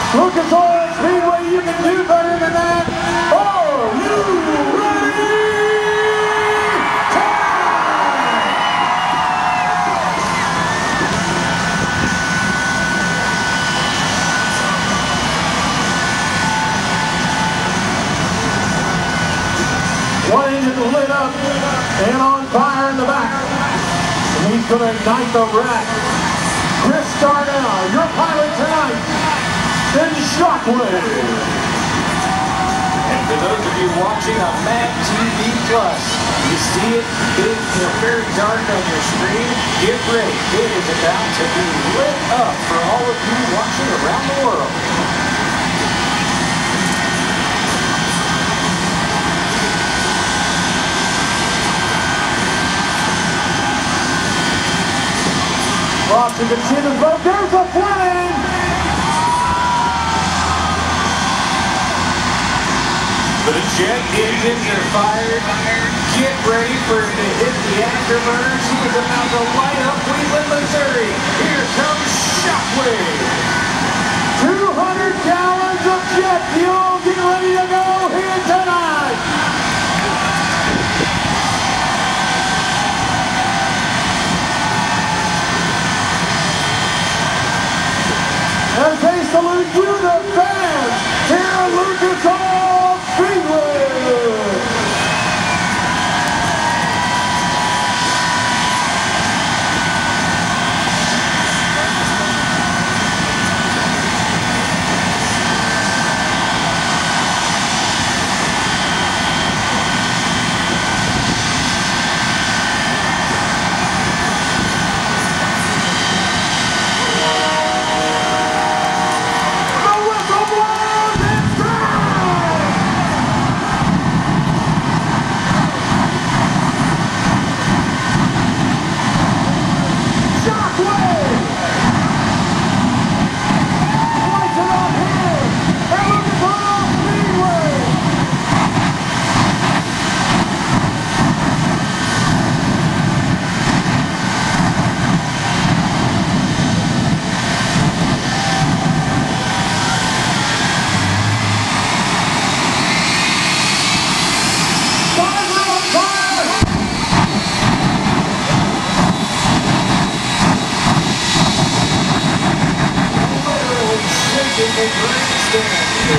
Lucas Oil Speedway, you can do better than that. Are you ready? One engine lit up and on fire in the back. And he's going to ignite the wreck. Chris Darnell, your pilot tonight in Shockwave. And for those of you watching on Mad TV Plus, you see it big, very dark on your screen. Get ready. It is about to be lit up for all of you watching around the world. Ross, you can see the boat. There's a flame! The jet engines are fired. Get ready for it to hit the afterburners. He is about to light up Wheatland, Missouri. Here comes Shockwave. 200 gallons of jet fuel. Get ready to go here tonight. As they salute you, the fans, here at Lucas Oil Speedway. The grandstand.